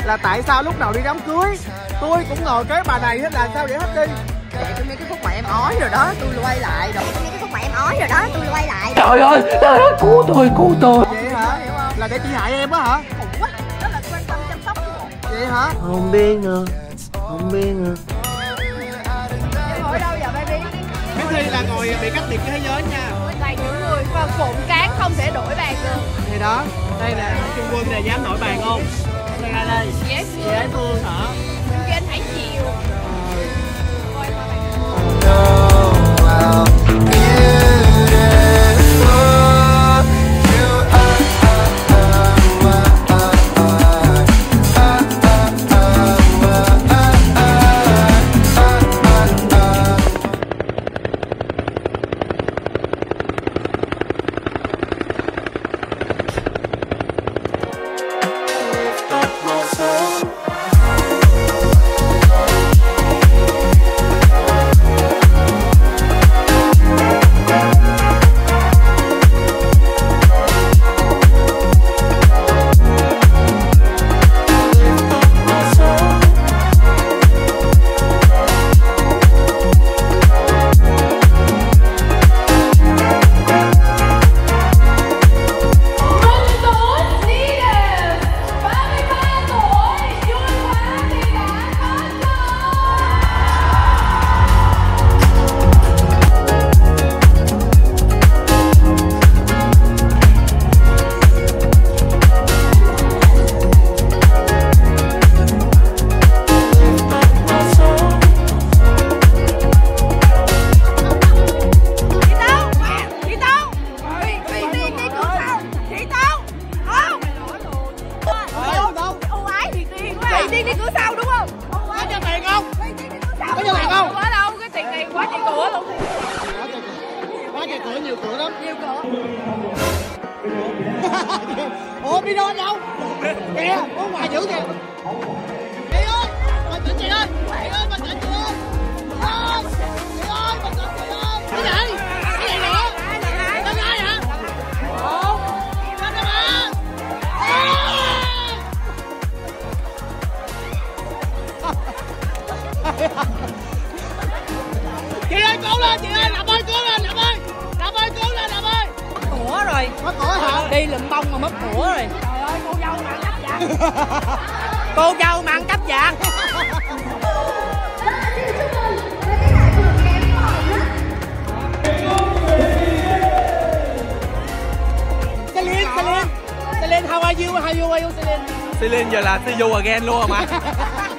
là tại sao lúc nào đi đám cưới tôi cũng ngồi kế bà này hết, là sao vậy Happy? Để tôi nghe cái khúc mà em ói rồi đó, tôi quay lại rồi. Tôi nghe cái khúc mà em ói rồi đó, tôi quay lại. Trời ơi, cứu tôi. Vậy hả? Là để chị hại em á hả? Khủng quá, đó là quan tâm chăm sóc của bộ. Vậy hả? Không biết nữa. Em ngồi đâu giờ baby? Cái Thi là ngồi bị cách biệt thế giới nha. Toàn những người cộm cán không thể đổi bàn được. Thì đó, đây là Trung Quân này, dám nổi bàn không? Đây ra đây. Yes. Dễ thương hả? Cho anh hãy chịu. Tiên đi cửa sau đúng không? Có cho tiền không? Có cho tiền không? Có đâu, cái tiền này quá chạy cửa luôn. Quá chạy cửa, nhiều cửa lắm. Nhiều cửa. Ủa video đâu? Kìa, ở ngoài dữ kìa. Chị ơi, bình tĩnh chị ơi. Chị ơi, bình tĩnh chị ơi. Chị ơi, bình tĩnh chị ơi. Cái gì? Cái gì nữa? Tên ai hả? Ủa? Tên ai mà? Chị ơi, cứu lên chị ơi, Nạp ơi, cứu lên Nạp ơi. Nạp ơi, cứu lên Nạp ơi. Mất của rồi. Mất của hả? Đi lụm bông mà mất của rồi. Trời ơi, cô dâu mà ăn cắp vàng. Cô dâu mà ăn cắp vàng. Celine, how are you? Celine? Celine giờ là see you again luôn rồi mà.